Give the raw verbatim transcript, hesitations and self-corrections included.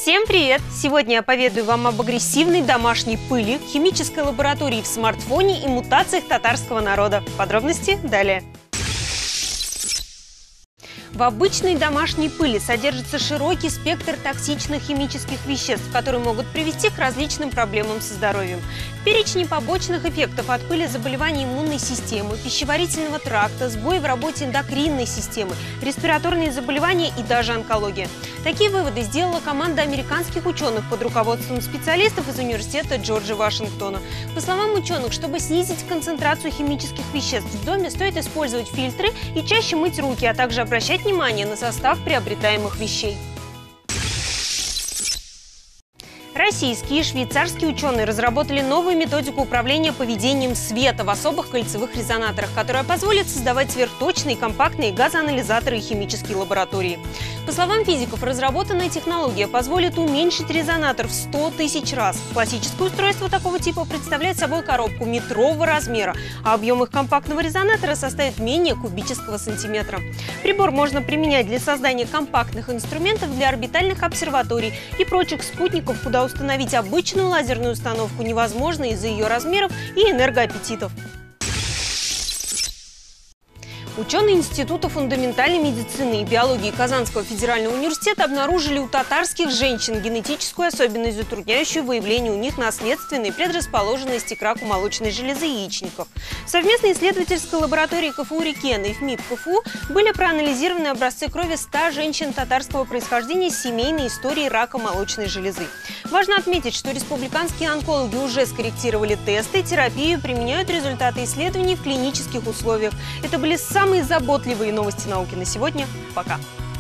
Всем привет! Сегодня я поведаю вам об агрессивной домашней пыли, химической лаборатории в смартфоне и мутациях татарского народа. Подробности далее. В обычной домашней пыли содержится широкий спектр токсичных химических веществ, которые могут привести к различным проблемам со здоровьем. В перечне побочных эффектов от пыли заболевания иммунной системы, пищеварительного тракта, сбои в работе эндокринной системы, респираторные заболевания и даже онкология. Такие выводы сделала команда американских ученых под руководством специалистов из университета Джорджа Вашингтона. По словам ученых, чтобы снизить концентрацию химических веществ в доме, стоит использовать фильтры и чаще мыть руки, а также обращать внимание на состав приобретаемых вещей. Российские и швейцарские ученые разработали новую методику управления поведением света в особых кольцевых резонаторах, которая позволит создавать сверхточные компактные газоанализаторы и химические лаборатории. По словам физиков, разработанная технология позволит уменьшить резонатор в сто тысяч раз. Классическое устройство такого типа представляет собой коробку метрового размера, а объем их компактного резонатора составит менее кубического сантиметра. Прибор можно применять для создания компактных инструментов для орбитальных обсерваторий и прочих спутников, куда установить обычную лазерную установку невозможно из-за ее размеров и энергоаппетитов. Ученые Института фундаментальной медицины и биологии Казанского федерального университета обнаружили у татарских женщин генетическую особенность, затрудняющую выявление у них наследственной предрасположенности к раку молочной железы яичников. В совместной исследовательской лаборатории КФУ Рикена и ФМИД КФУ были проанализированы образцы крови ста женщин татарского происхождения с семейной историей рака молочной железы. Важно отметить, что республиканские онкологи уже скорректировали тесты, терапию, применяют результаты исследований в клинических условиях. Это были самые Самые заботливые новости науки на сегодня. Пока!